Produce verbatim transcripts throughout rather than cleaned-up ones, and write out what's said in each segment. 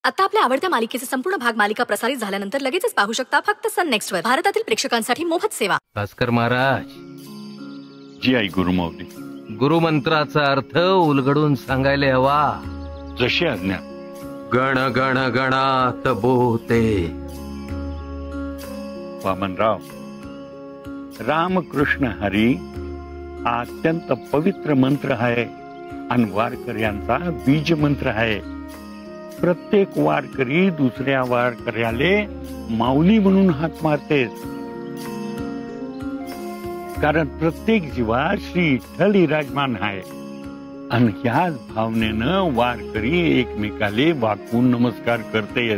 आता आपल्या आवडत्या मालिकेचे संपूर्ण भाग मालिका प्रसारित झाल्यानंतर लगेचच पाहू शकता फक्त सन नेक्स्ट वर. भारतातील प्रेक्षकांसाठी मोफत सेवा. भास्कर महाराज. जी आई गुरुमाऊली. गुरुमंत्राचा अर्थ उलगडून सांगायला हवा. जशी आज्ञा. गण गण गणात बोते. वामनराव, रामकृष्ण हरी हा अत्यंत पवित्र मंत्र आहे आणि वारकऱ्यांचा बीज मंत्र आहे. प्रत्येक वारकरी दुसऱ्या वारकऱ्याले माऊली म्हणून हाक मारते, कारण प्रत्येक जीवात श्री विठ्ठल विराजमान आहे. आणि ह्याच भावनेनं वारकरी एकमेकाले वाकून नमस्कार करते.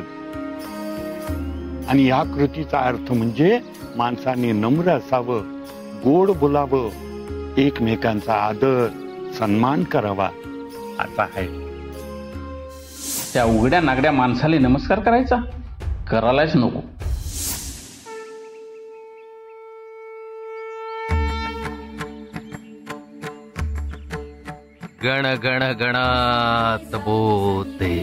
आणि या कृतीचा अर्थ म्हणजे माणसाने नम्र असावं, गोड बोलावं, एकमेकांचा आदर सन्मान करावा असा आहे. त्या उघड्या नागड्या माणसाला नमस्कार करायचा करायलाच नको. गण गण गणात बोते.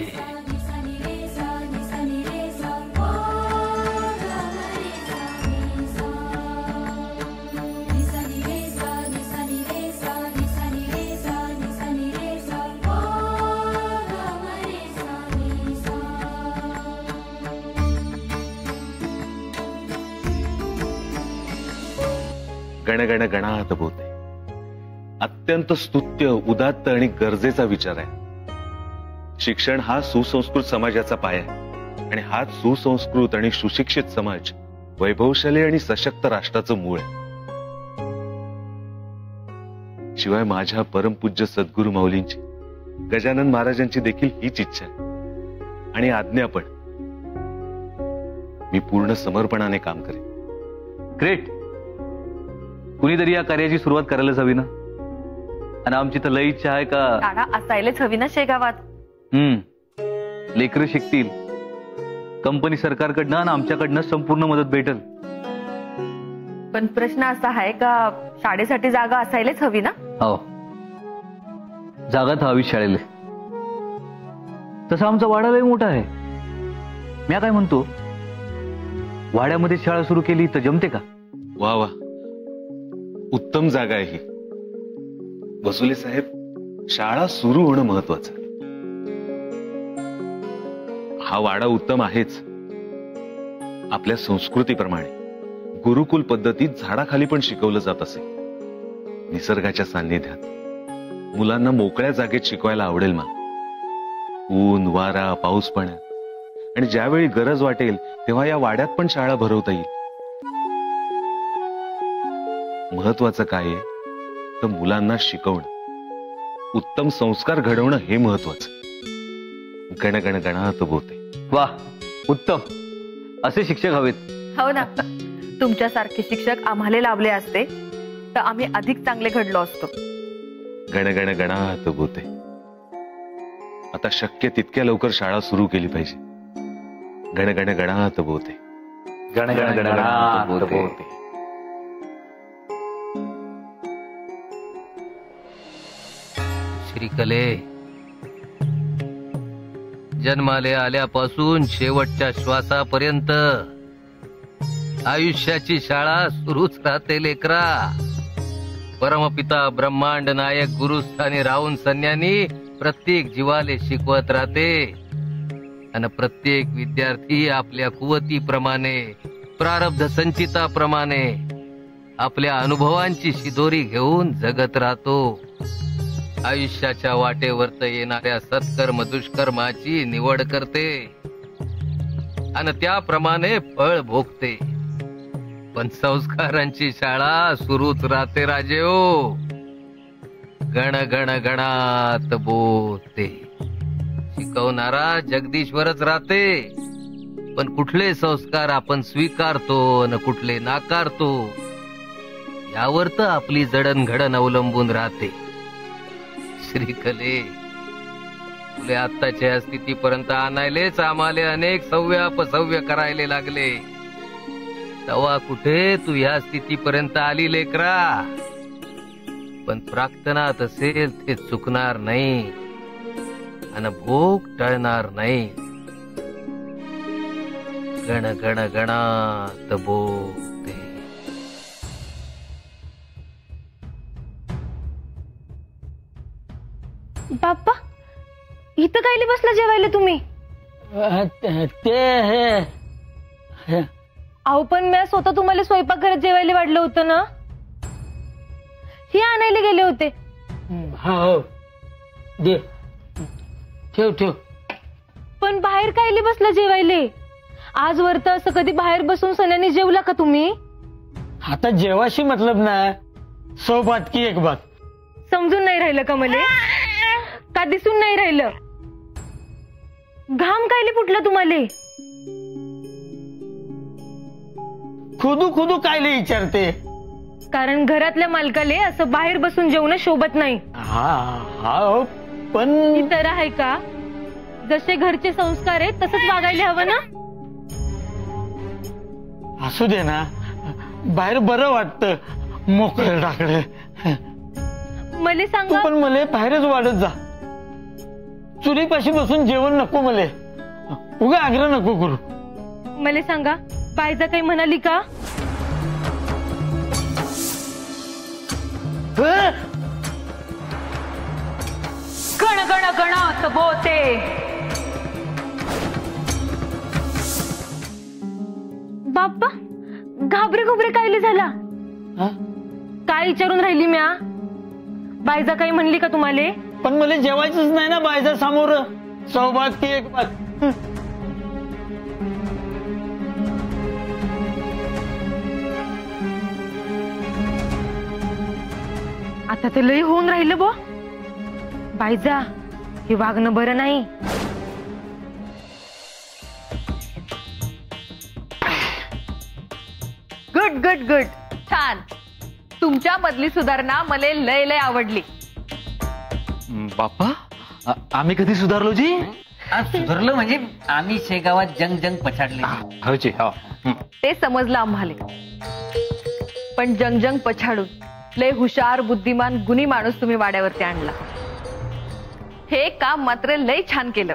गण गण गणात बोते अत्यंत स्तुत्य, उदात्त आणि गरजेचा विचार आहे. शिक्षण हा सुसंस्कृत समाजाचा पाया आहे आणि हाच सुसंस्कृत आणि सुशिक्षित समाज वैभवशाली आणि सशक्त राष्ट्राचं मूळ आहे. शिवाय माझ्या परमपूज्य सद्गुरू माऊलींची, गजानन महाराजांची देखील हीच इच्छा आहे आणि आज्ञा पण. मी पूर्ण समर्पणाने काम करेन. ग्रेट. कुणीतरी या कार्याची सुरुवात करायलाच हवी ना. आणि आमची तर लई इच्छा आहे का शाळा असायलाच हवी ना शेगावात. हम्म लेकरं शिकतील, कंपनी सरकारकडनं आणि आमच्याकडनं संपूर्ण मदत भेटेल. पण प्रश्न असा आहे का शाळेसाठी जागा असायलाच हवी ना. हो, जागा तर हवी शाळेला. तसा आमचा वाडा लई मोठा आहे. मी काय म्हणतो, वाड्यामध्ये शाळा सुरू केली तर जमते का? वा वा, उत्तम जागा आहे ही. वसुले साहेब, शाळा सुरू होणं महत्वाचं. हा वाडा उत्तम आहेच. आपल्या संस्कृतीप्रमाणे गुरुकुल पद्धतीत झाडाखाली पण शिकवलं जात असे. निसर्गाच्या सान्निध्यात मुलांना मोकळ्या जागेत शिकवायला आवडेल मला. ऊन, वारा, पाऊस पाण्यात आणि ज्यावेळी गरज वाटेल तेव्हा या वाड्यात पण शाळा भरवता येईल. महत्वाचं काय आहे तर मुलांना शिकवणं, उत्तम संस्कार घडवणं हे महत्वाचं. गण गण गणात बोते. वा, उत्तम. असे शिक्षक हवेत. हो ना. तुमच्यासारखे शिक्षक आम्हाला लाभले असते तर आम्ही अधिक चांगले घडलो असतो. गण गण गणात बोते. आता शक्य तितक्या लवकर शाळा सुरू केली पाहिजे. गण गण गणात बोते. गण गण गणात बोते. श्रीकले, जन्माले आल्यापासून शेवटच्या श्वासापर्यंत आयुष्याची शाळा सुरूच राहते लेकरा. परमपिता ब्रह्मांड नायक गुरुस्थानी राहून सन्यानी प्रत्येक जीवाले शिकवत राहते आणि प्रत्येक विद्यार्थी आपल्या कुवतीप्रमाणे, प्रारब्ध संचिताप्रमाणे आपल्या अनुभवांची शिदोरी घेऊन जगत राहतो. आयुष्याच्या वाटेवर येणाऱ्या सत्कर्म दुष्कर्माची निवड करते आणि त्याप्रमाणे फळ भोगते. पण संस्कारांची शाळा सुरूच राहते राजे ओ. गण गण गणात बोते. शिकवणारा जगदीश्वरच राहते, पण कुठले संस्कार आपण स्वीकारतो आणि कुठले नाकारतो यावर तर आपली जडणघडण अवलंबून राहते. श्रीकले, तुले आत्ताच्या स्थितीपर्यंत आणायलेच आम्हाला अनेक सव्य अपसव्य करायला लागले. तेव्हा कुठे तू या स्थितीपर्यंत आली लेकरा. पण प्रार्थनात असेल ते चुकणार नाही आणि भोग टळणार नाही. गण गण गणात बोलते. बाप्पा इथं कायले बसला जेवायला तुम्ही? ते हे अहो पण मी स्वतः तुम्हाला स्वयंपाक घरात जेवायला वाढलं होतं ना, हे आणायला गेले होते. हा हो दे ठेव ठेव. पण बाहेर कायले बसला जेवायले? आजवर तर असं कधी बाहेर बसून सण्याने जेवला का तुम्ही? आता जेवाशी मतलब ना, सौ बात की एक बात. समजून नाही राहिलं का मले? का दिसून नाही राहिलं? घाम कायले फुटला तुम्हाला? खुदू खुदू कायले विचारते? कारण घरातल्या मालकाले असं बाहेर बसून जेवणं शोभत नाही. हा हा हो, पण ही तर आहे का? जसे घरचे संस्कार आहेत तसंच वागायला हवं ना. असू दे ना, बाहेर बरं वाटतं मोकळं टाकलं. मले तू सांगा. पण मले बाहेरच वाढत जा. चुलीपाशी बसून जेवण नको मले, उगा आग्रह नको करू. मले सांगा बायजा काही म्हणाली का? गण गण गणात बोलते. बाप्पा घाबरे घुबरे कायले झाला? काय विचारून राहिली म्या? बायजा काही म्हणली का तुम्हाला? पण मला जेवायचंच नाही ना बायचा समोर. सौ बात की एक बात. आता ते लई होऊन राहिलं बो. बायजा हे वागणं बरं नाही. गुड गुड गुड, छान. तुमच्या मधली सुधारणा मला लय लय आवडली. बाप्पा आ- आम्ही कधी सुधारलो जी? सुधारलो म्हणजे आम्ही शेगावात जंग जंग पछाडले. हो जी, हो. हं. ते समजलं आम्हाला. पण जंग जंग पछाडून लय हुशार बुद्धिमान गुणी माणूस तुम्ही वाड्यावरती आणला. हे काम मात्र लय छान केलं.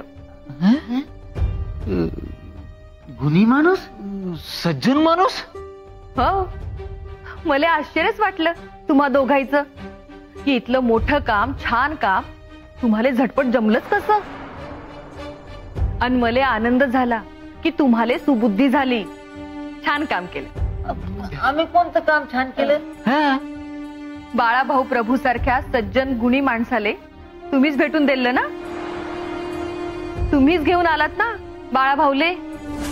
गुणी माणूस, सज्जन माणूस. हो, मला आश्चर्यच वाटलं तुम्हा दोघांचं की इथलं मोठं काम छान काम तुम्हाला झटपट जमलंच कसं. आणि मला आनंद झाला की तुम्हाला सुबुद्धी झाली. छान काम केलं. आम्ही कोणतं काम छान केलं? बाळाभाऊ प्रभू सारख्या सज्जन गुणी माणसाले तुम्हीच भेटून दिलं ना. तुम्हीच घेऊन आलात ना बाळाभाऊले.